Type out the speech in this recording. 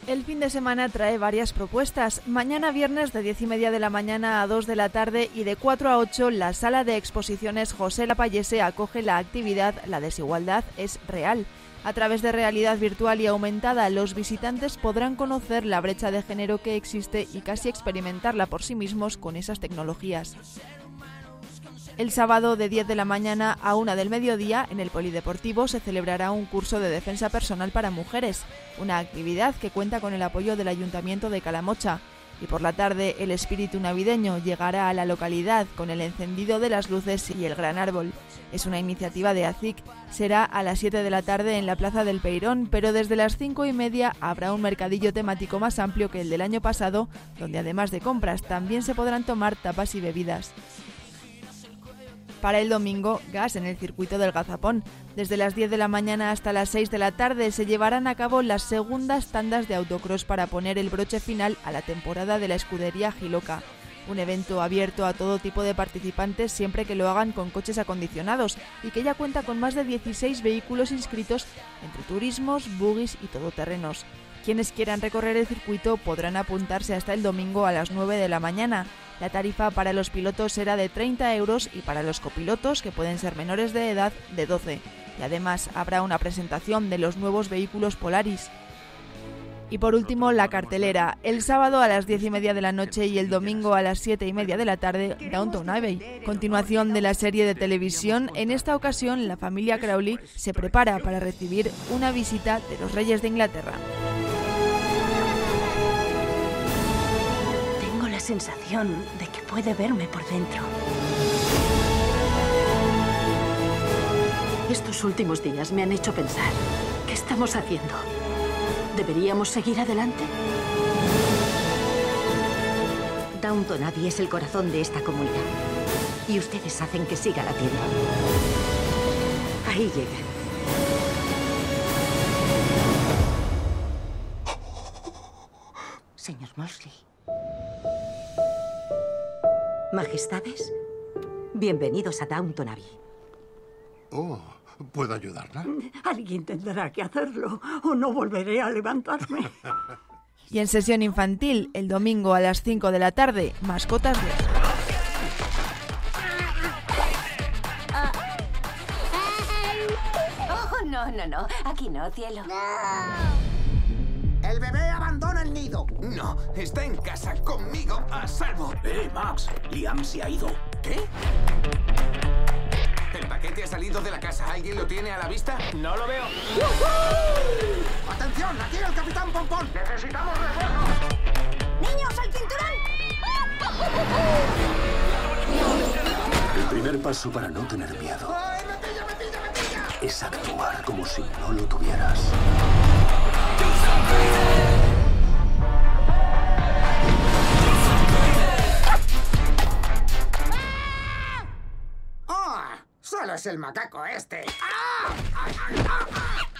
El fin de semana trae varias propuestas. Mañana viernes de 10:30 de la mañana a 2 de la tarde y de 4 a 8 la sala de exposiciones José Lapallese acoge la actividad La desigualdad es real. A través de realidad virtual y aumentada, los visitantes podrán conocer la brecha de género que existe y casi experimentarla por sí mismos con esas tecnologías. El sábado de 10 de la mañana a 1 del mediodía, en el Polideportivo, se celebrará un curso de defensa personal para mujeres, una actividad que cuenta con el apoyo del Ayuntamiento de Calamocha. Y por la tarde, el espíritu navideño llegará a la localidad con el encendido de las luces y el gran árbol. Es una iniciativa de ACIC. Será a las 7 de la tarde en la Plaza del Peirón, pero desde las 5:30 habrá un mercadillo temático más amplio que el del año pasado, donde además de compras también se podrán tomar tapas y bebidas. Para el domingo, gas en el circuito del Gazapón. Desde las 10 de la mañana hasta las 6 de la tarde se llevarán a cabo las segundas tandas de autocross para poner el broche final a la temporada de la escudería Giloca. Un evento abierto a todo tipo de participantes siempre que lo hagan con coches acondicionados y que ya cuenta con más de 16 vehículos inscritos entre turismos, buggies y todoterrenos. Quienes quieran recorrer el circuito podrán apuntarse hasta el domingo a las 9 de la mañana. La tarifa para los pilotos será de 30 € y para los copilotos, que pueden ser menores de edad, de 12. Y además habrá una presentación de los nuevos vehículos Polaris. Y por último, la cartelera. El sábado a las 10:30 de la noche y el domingo a las 7:30 de la tarde, Downton Abbey. Continuación de la serie de televisión, en esta ocasión la familia Crawley se prepara para recibir una visita de los reyes de Inglaterra. Tengo la sensación de que puede verme por dentro. Estos últimos días me han hecho pensar, ¿qué estamos haciendo? ¿Deberíamos seguir adelante? Downton Abbey es el corazón de esta comunidad. Y ustedes hacen que siga latiendo. Ahí llegan. Señor Mosley. Majestades, bienvenidos a Downton Abbey. Oh, ¿puedo ayudarla? Alguien tendrá que hacerlo o no volveré a levantarme. Y en sesión infantil, el domingo a las 5 de la tarde, Mascotas 2. Oh, no. Aquí no, cielo. ¡El bebé abandona el nido! No, está en casa conmigo a salvo. Max, Liam se ha ido. ¿Qué? ¿El paquete ha salido de la casa? ¿Alguien lo tiene a la vista? No lo veo. ¡Atención! ¡Aquí el Capitán Pompón! ¡Necesitamos refuerzos! ¡Niños, al cinturón! El primer paso para no tener miedo es actuar como si no lo tuvieras. ¡Oh! ¡Solo es el macaco este! ¡Ah!